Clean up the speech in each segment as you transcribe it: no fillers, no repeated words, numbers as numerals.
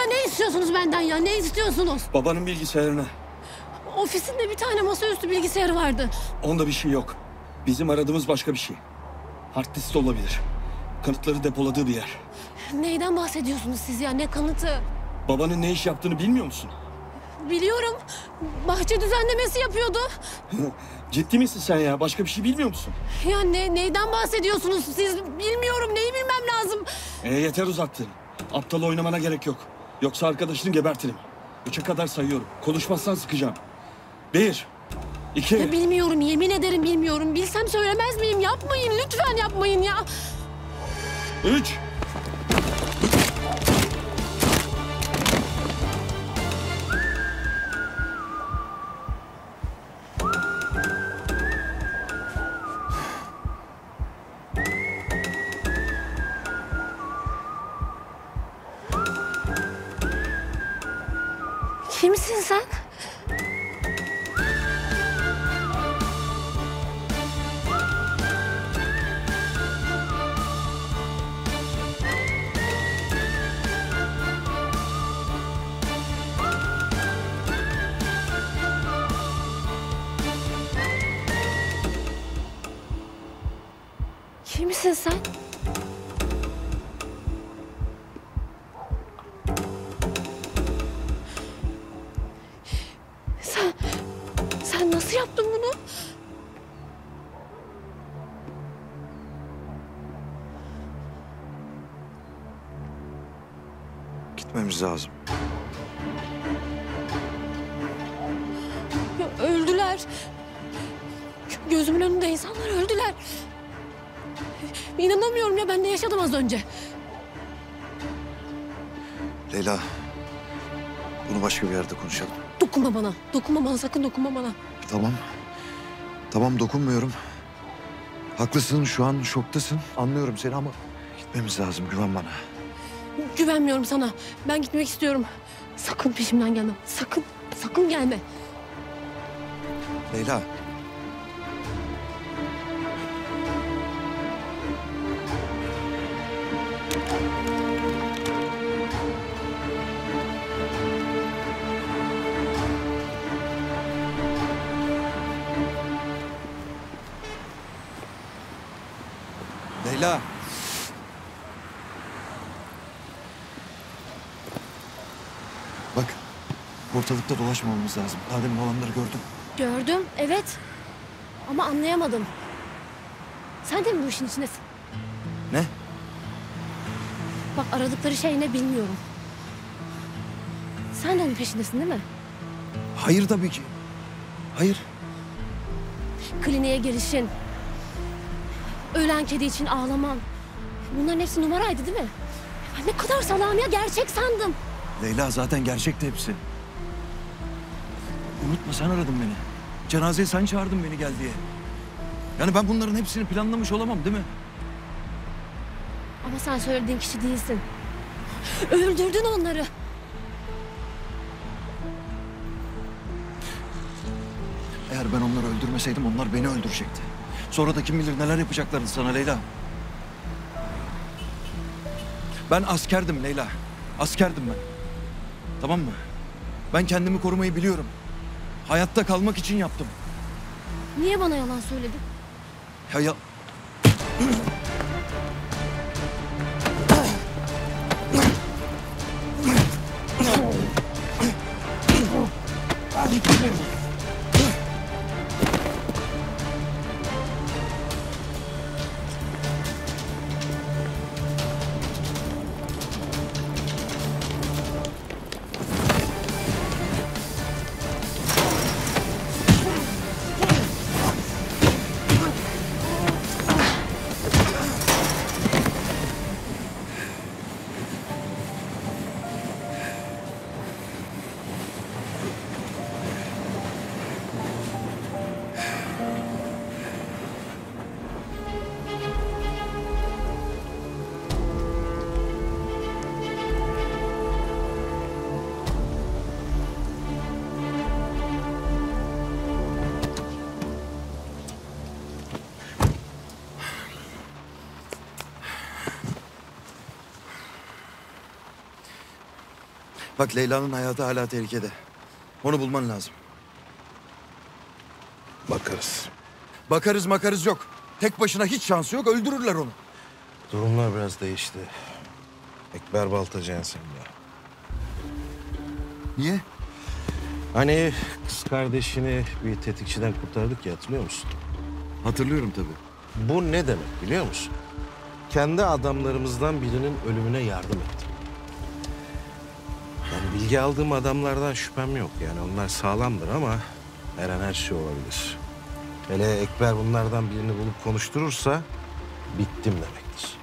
Ya ne istiyorsunuz benden ya? Ne istiyorsunuz? Babanın bilgisayarına. Ofisinde bir tane masaüstü bilgisayarı vardı. Onda bir şey yok. Bizim aradığımız başka bir şey. Hard disk olabilir. Kanıtları depoladığı bir yer. Neyden bahsediyorsunuz siz ya? Ne kanıtı? Babanın ne iş yaptığını bilmiyor musun? Biliyorum. Bahçe düzenlemesi yapıyordu. Ciddi misin sen ya? Başka bir şey bilmiyor musun? Ya neyden bahsediyorsunuz siz? Bilmiyorum. Neyi bilmem lazım? Yeter uzattın. Aptal oynamana gerek yok. Yoksa arkadaşını gebertirim. 3'e kadar sayıyorum. Konuşmazsan sıkacağım. 1, 2... Ya bilmiyorum. Yemin ederim bilmiyorum. Bilsem söylemez miyim? Yapmayın. Lütfen yapmayın ya. 3... Kimsin sen? Kimsin sen? Sen nasıl yaptın bunu? Gitmemiz lazım. Ya öldüler. Gözümün önünde insanlar öldüler. İnanamıyorum ya, ben de yaşadım az önce. Leyla, bunu başka bir yerde konuşalım. Dokunma bana. Dokunma bana, sakın dokunma bana. Tamam. Tamam, dokunmuyorum. Haklısın, şu an şoktasın. Anlıyorum seni ama gitmemiz lazım, güven bana. Güvenmiyorum sana. Ben gitmek istiyorum. Sakın peşimden gelme. Sakın, sakın gelme. Leyla. Leyla. Bak, ortalıkta dolaşmamamız lazım. Daha demin olanları gördüm. Gördüm, evet. Ama anlayamadım. Sen de mi bu işin içindesin? Ne? Bak, aradıkları şey ne bilmiyorum. Sen de onun peşindesin değil mi? Hayır tabii ki. Hayır. Kliniğe gelişin. Ölen kedi için ağlaman. Bunların hepsi numaraydı değil mi? Ya ne kadar salağım ya, gerçek sandım. Leyla, zaten gerçekti hepsi. Unutma, sen aradın beni. Cenazeye sen çağırdın beni gel diye. Yani ben bunların hepsini planlamış olamam değil mi? Ama sen söylediğin kişi değilsin. Öldürdün onları. Eğer ben onları öldürmeseydim onlar beni öldürecekti. Sonra da kim bilir neler yapacaklardı sana Leyla. Ben askerdim Leyla. Askerdim ben. Tamam mı? Ben kendimi korumayı biliyorum. Hayatta kalmak için yaptım. Niye bana yalan söyledin? Ya... Bak Leyla'nın hayatı hala tehlikede. Onu bulman lazım. Bakarız. Bakarız makarız yok. Tek başına hiç şansı yok. Öldürürler onu. Durumlar biraz değişti. Ekber Baltacı ensemde. Niye? Hani kız kardeşini bir tetikçiden kurtardık ya, hatırlıyor musun? Hatırlıyorum tabii. Bu ne demek biliyor musun? Kendi adamlarımızdan birinin ölümüne yardım ettim. Yani bilgi aldığım adamlardan şüphem yok. Yani onlar sağlamdır ama her an her şey olabilir. Hele Ekber bunlardan birini bulup konuşturursa bittim demektir.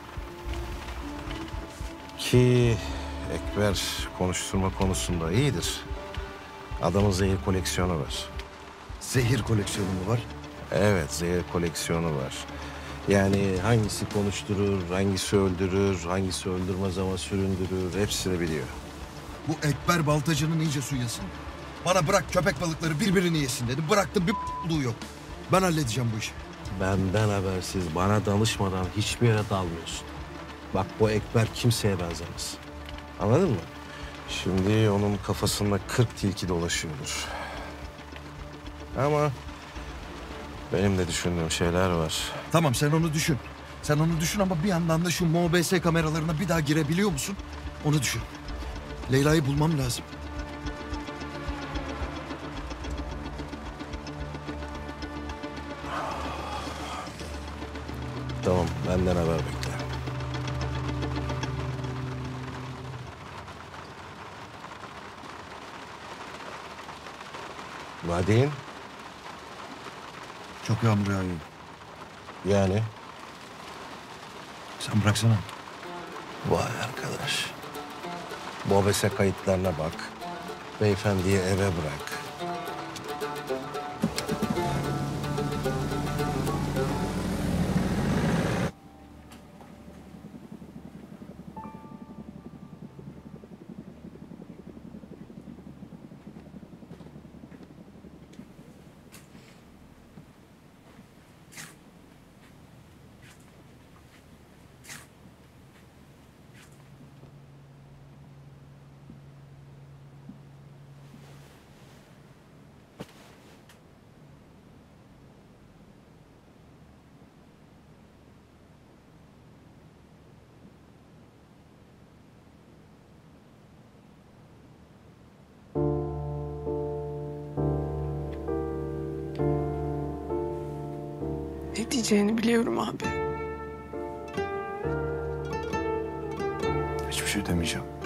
Ki Ekber konuşturma konusunda iyidir. Adamın zehir koleksiyonu var. Zehir koleksiyonu mu var? Evet, zehir koleksiyonu var. Yani hangisi konuşturur, hangisi öldürür, hangisi öldürmez ama süründürür, hepsini biliyor. Bu Ekber Baltacı'nın iyice suyasın. Bana bırak köpek balıkları birbirini yesin dedi. Bıraktım bir p***luğu yok. Ben halledeceğim bu işi. Benden habersiz, bana danışmadan hiçbir yere dalmıyorsun. Bak bu Ekber kimseye benzemez. Anladın mı? Şimdi onun kafasında 40 tilki dolaşıyordur. Ama benim de düşündüğüm şeyler var. Tamam sen onu düşün. Sen onu düşün ama bir yandan da şu MOBS kameralarına bir daha girebiliyor musun? Onu düşün. Leyla'yı bulmam lazım. Tamam, benden haber bekle. Nadine, Çok yağmur yağıyor. yani Sen bıraksana. vay arkadaş. Mobese kayıtlarına bak. Beyefendiyi eve bırak. Ne diyeceğini biliyorum abi. Hiçbir şey demeyeceğim.